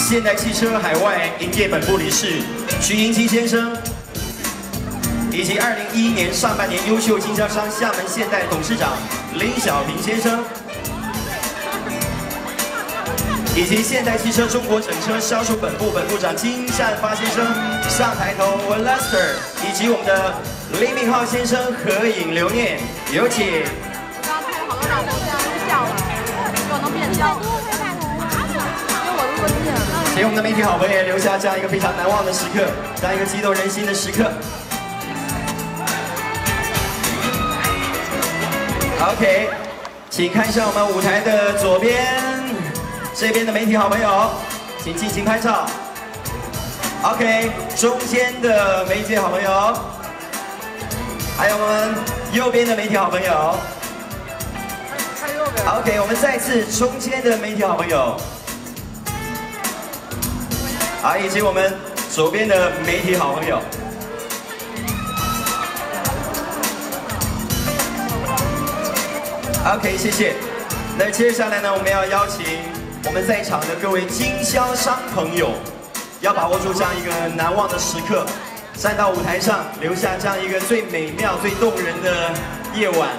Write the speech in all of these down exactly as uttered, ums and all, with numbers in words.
现代汽车海外营业本部理事徐银基先生，以及二零一一年上半年优秀经销商厦门现代董事长林小平先生，以及现代汽车中国整车销售本部本部长金善发先生上台同 Lester， 以及我们的李敏镐先生合影留念，有请。 好多老头这样都笑了，我能变焦。因为我如果变了， 请我们的媒体好朋友留下这样一个非常难忘的时刻，这样一个激动人心的时刻。OK， 请看向我们舞台的左边，这边的媒体好朋友，请尽情拍照。OK， 中间的媒体好朋友，还有我们右边的媒体好朋友。 OK， 我们再次中间的媒体好朋友，好，以及我们左边的媒体好朋友。OK， 谢谢。那接下来呢，我们要邀请我们在场的各位经销商朋友，要把握住这样一个难忘的时刻，站到舞台上，留下这样一个最美妙、最动人的夜晚。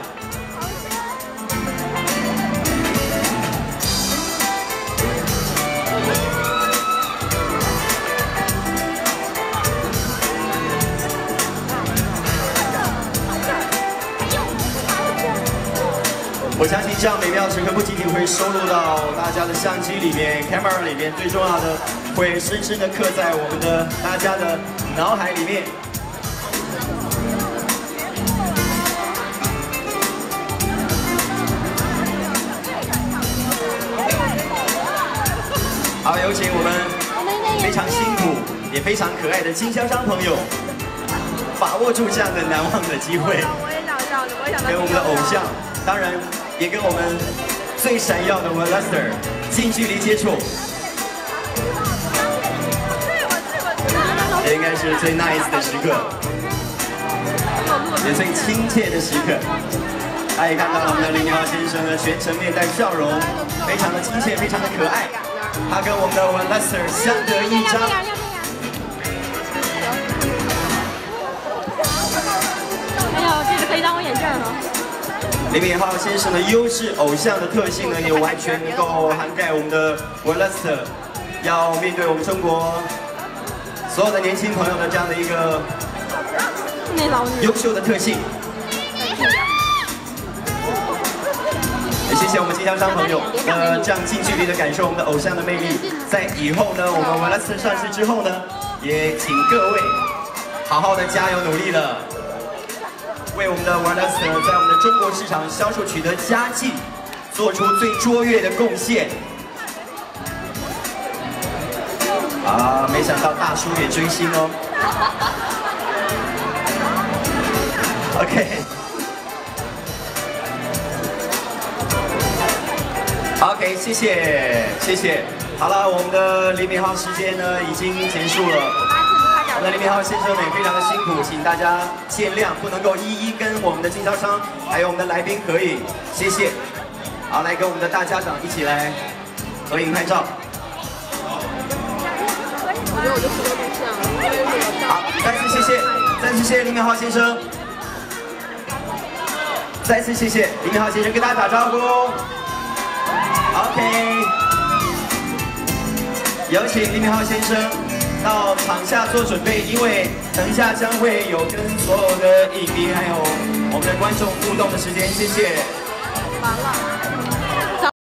我相信这样美妙的时刻不仅仅会收录到大家的相机里面、camera 里面，最重要的会深深的刻在我们的大家的脑海里面。好，有请我们非常辛苦也非常可爱的经销商朋友，把握住这样的难忘的机会，跟我们的偶像，当然。 也跟我们最闪耀的我们 Lester 近距离接触，也应该是最 nice 的时刻，也最亲切的时刻。大家也看到了我们的林敏镐先生呢，全程面带笑容，非常的亲切，非常的可爱。他跟我们的我们 Lester 相得益彰。 哎呀，这个可以当我眼镜了。 李敏镐先生的优质偶像的特性呢，也完全能够涵盖我们的 Lester 要面对我们中国所有的年轻朋友的这样的一个优秀的特性。也谢谢我们经销商朋友，呃，这样近距离的感受我们的偶像的魅力。在以后呢，我们 Lester 上市之后呢，也请各位好好的加油努力了。 为我们的 Lester 在我们的中国市场销售取得佳绩，做出最卓越的贡献。啊，没想到大叔也追星哦。OK， OK， 谢谢谢谢。好了，我们的李敏镐时间呢已经结束了。 我们的李敏镐先生呢也非常的辛苦，请大家见谅，不能够一一跟我们的经销商还有我们的来宾合影，谢谢。好，来跟我们的大家长一起来合影拍照。好，再次谢谢，再次谢谢李敏镐先生，再次谢谢李敏镐先生，跟大家打招呼。OK， 有请李敏镐先生。 到场下做准备，因为等一下将会有跟所有的影迷还有我们的观众互动的时间，谢谢。完了。